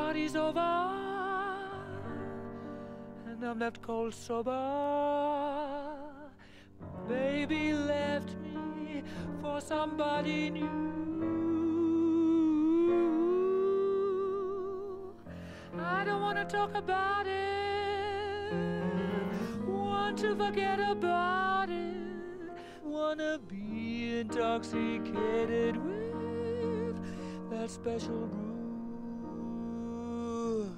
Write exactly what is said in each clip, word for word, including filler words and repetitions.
party's over and I'm left cold sober. Baby left me for somebody new. I don't want to talk about it, want to forget about it, wanna be intoxicated with that special brew.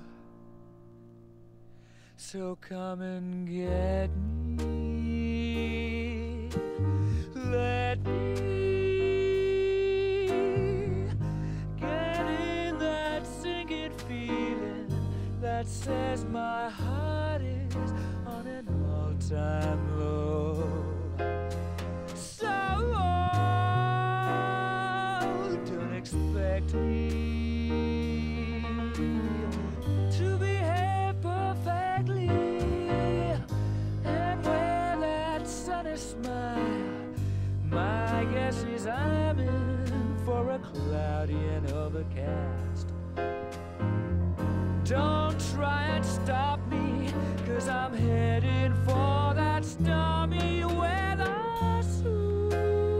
So come and get me, let me get in that sinking feeling that says my heart is on an all-time low. So don't expect me to behave perfectly and wear that sunny smile. My guess is I'm in for a cloudy and overcast. Don't try and stop me, 'cause I'm heading for that stormy weather soon.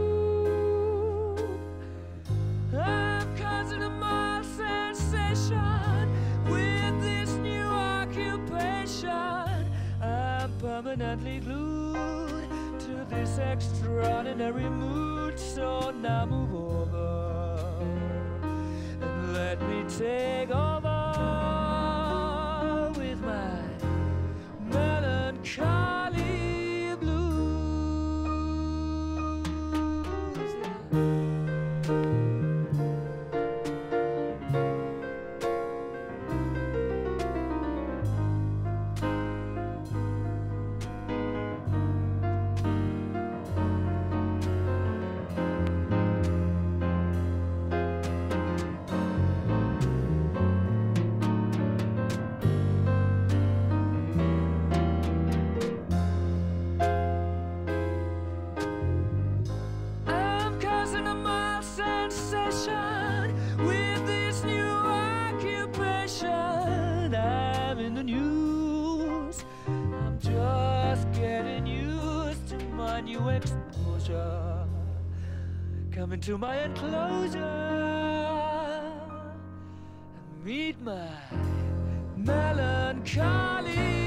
I'm causing a mild sensation with this new occupation. I'm permanently glued to this extraordinary mood. So now move over and let me take over with my melancholy blues. With this new occupation, I'm in the news. I'm just getting used to my new exposure. Come into my enclosure and meet my melancholy